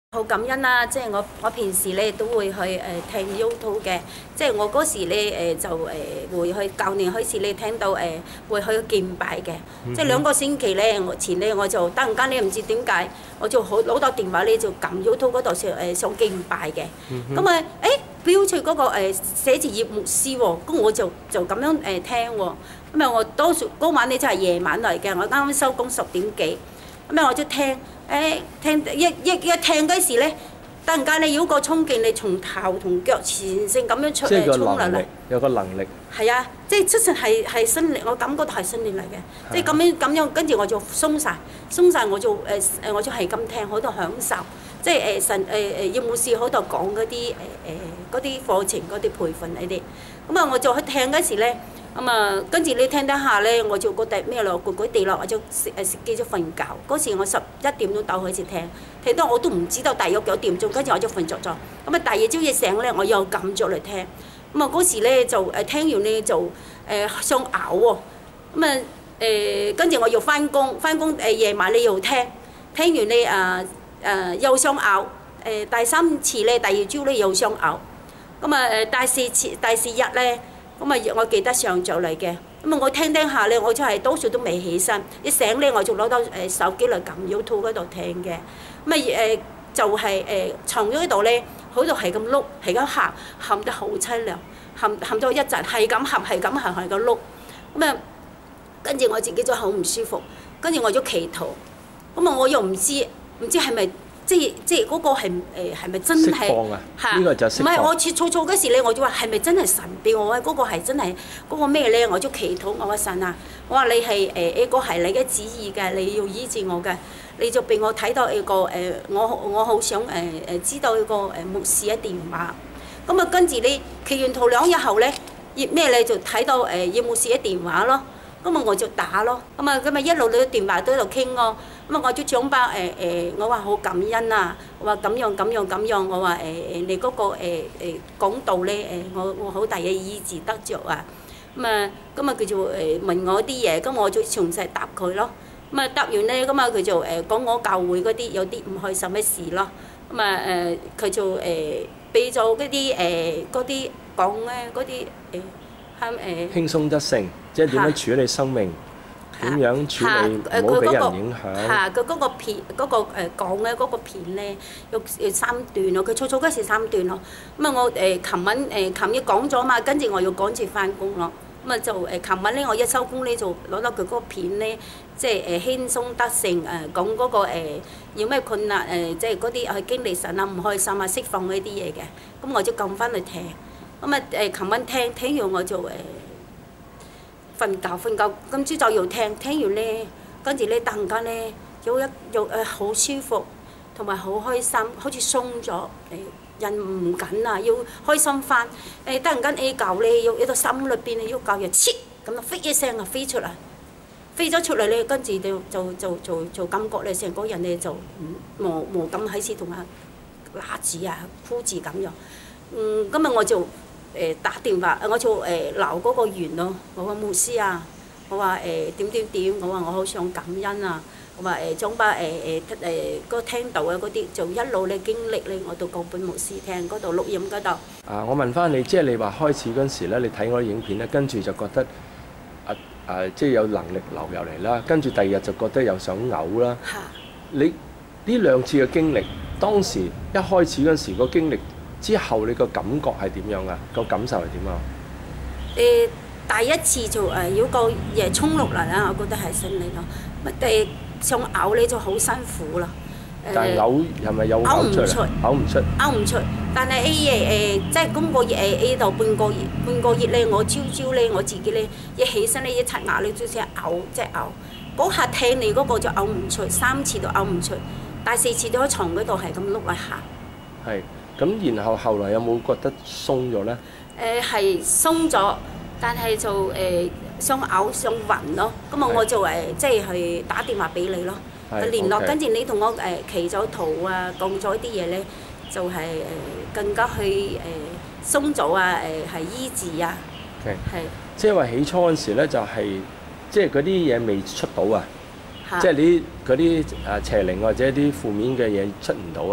好感恩啦！即係我平時咧都會去聽 YouTube 嘅，即係我嗰時咧就會去舊年開始咧聽到會去敬拜嘅，即係2個星期咧前咧我就突然間咧唔知點解我就好攞到電話咧就撳 YouTube 嗰度上敬拜嘅，咁啊標出嗰個寫住葉牧師喎，咁我就咁樣聽喎，咁啊我多數嗰晚咧就係夜晚嚟嘅，我啱啱收工10點幾，咁啊我就聽。聽一聽嗰時咧，突然間你有個衝勁，你從頭同腳前線咁樣衝落嚟， 有個能力。 係啊，即係出神係訓練，我感覺到係訓練嚟嘅，即係咁樣，跟住我就鬆晒我就我就係咁聽，好多享受，即係神葉牧師好多講嗰啲課程嗰啲培訓呢啲，咁啊我就去聽嗰時咧。咁啊，跟住你聽得下咧，我就覺得咩咯，攰地落，我就食機咗瞓覺。嗰時我11點鐘到開始聽到我都唔知道大約9點鐘，跟住我就瞓着咗。咁啊，第二朝一醒咧，我又撳着嚟聽。咁啊，嗰時咧就聽完咧就想嘔喎。咁啊跟住我又翻工夜晚你又聽完咧又想嘔。第3次咧，第2朝咧又想嘔。咁啊第4日咧。咁啊，我記得上晝嚟嘅，咁啊我聽下咧，我就係多數都未起身，一醒咧我就攞到手機嚟撳 YouTube 嗰度聽嘅，咁啊就係床嗰度咧，好度係咁碌，係咁喊得好凄涼，喊咗一陣，係咁喊，係咁碌，咁啊跟住我自己就好唔舒服，跟住我就祈禱，咁啊我又唔知係咪？即係嗰個係咪真係嚇？呢個就釋放。唔係我切燥嗰時咧，我就話係咪真係神俾我啊？嗰個係真係嗰個咩咧？我就祈禱我話神啊，我話你係呢個係你嘅旨意嘅，你要醫治我嘅，你就俾我睇到一個我好想知道一個牧師嘅電話。咁啊跟住你祈完禱2日後咧，咩咧就睇到葉牧師嘅電話咯。咁啊我就打咯，咁啊一路你電話都喺度傾咯。咁啊，我就講翻我話好感恩啊！我話咁樣，我話你嗰個講道咧我好大嘅醫治得着啊！咁啊佢就問我啲嘢，咁我就詳細答佢咯。咁啊答完咧，咁啊佢就講我教會嗰啲有啲唔開心嘅事咯。咁啊佢就俾咗嗰啲講咧嗰啲輕鬆得勝，即係點樣處理生命？點樣處理唔好俾人影響？ 佢嗰個片講咧嗰個片咧有3段咯，佢初嗰時3段咯。咁啊我琴日講咗嘛，跟住我要趕住翻工咯。咁啊就琴日咧我一收工咧就攞到佢嗰個片咧，即係輕鬆得勝講嗰個有咩困難即係嗰啲去經歷神啊唔開心啊釋放呢啲嘢嘅。咁我就撳翻去聽。咁啊琴晚聽完我就瞓覺，今朝早又聽完咧，跟住咧突然間咧有好舒服，同埋好開心，好似鬆咗人唔緊啊，要開心翻突然間嚿咧有到心裏邊咧，嚿又切咁啊飛一聲啊飛出嚟，飛咗出嚟咧，跟住就感覺咧成個人咧就冇咁喺處同啊拉住啊箍住咁樣，今日我就打電話，我就鬧嗰個員咯，我話牧師啊，我話點，我話我好想感恩啊，我話將把個聽到嘅嗰啲就一路咧經歷咧，我都講俾牧師聽嗰度錄音嗰度。 我問翻你，即係你話開始嗰陣時咧，你睇我啲影片咧，跟住就覺得即係有能力流入嚟啦，跟住第2日就覺得又想嘔啦。你呢2次嘅經歷，當時一開始嗰陣時個經歷。之後你個感覺係點樣啊？個感受係點啊？ 第一次就有個嘢衝落嚟啦，我覺得係順利咯。想嘔咧就好辛苦啦。 但係嘔係咪有嘔出嚟？嘔唔出。 但係即係今個月度半個月咧，我朝咧我自己咧一起身咧一刷牙咧就想嘔，即係嘔。嗰下聽你嗰個就嘔唔出，3次都嘔唔出，第4次都喺床嗰度係咁碌嚟行。係。 咁然後後來有冇覺得鬆咗咧？ 係鬆咗，但係就想嘔想暈咯。咁啊我就即係去打電話俾你咯，聯絡跟住你同我祈咗禱啊，講咗啲嘢咧，就係更加去鬆咗啊，係醫治啊。係。 即係話起初嗰陣時咧，就係即係嗰啲嘢未出到啊，即係嗰啲邪靈或者啲負面嘅嘢出唔到啊。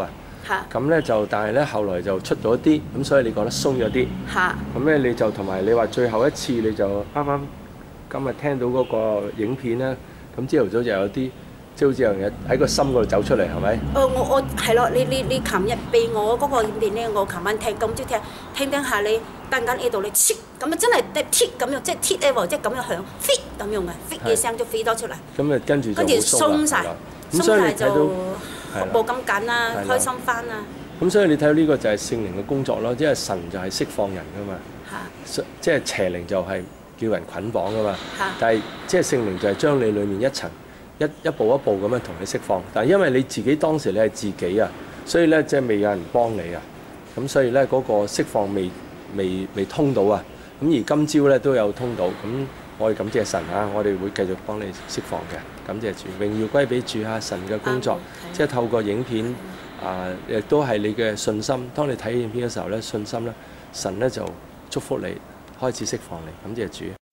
咁咧就但係咧後來就出咗啲，咁所以你覺得鬆咗啲。咁咧你就同埋你話最後一次你就啱啱今日聽到嗰個影片咧，咁朝頭早就有啲即係好似有樣嘢喺個心嗰度走出嚟，係咪？ 我係咯，你琴日俾我嗰個影片咧，我琴晚聽咁朝聽下你突然間喺度你切咁啊，真係鐵咁樣，即係鐵咧喎，即係咁樣響 fit 咁樣嘅 fit 嘅聲都飛多出嚟。咁啊跟住鬆晒，鬆晒就冇咁緊啦，開心翻啦。咁所以你睇到呢個就係聖靈嘅工作咯，即係神就係釋放人噶嘛，即係邪靈就係叫人捆綁噶嘛，但係即係聖靈就係將你裡面一層一步一步咁樣同你釋放。但係因為你自己當時你係自己啊，所以咧即係未有人幫你啊，咁所以咧嗰個釋放未通到啊。咁而今朝咧都有通到，咁我哋感謝神啊！我哋會繼續幫你釋放嘅，感謝主，榮耀歸俾主啊！神嘅工作，即係透過影片亦都係你嘅信心。當你睇影片嘅時候咧，信心咧，神咧就祝福你，開始釋放你，感謝主。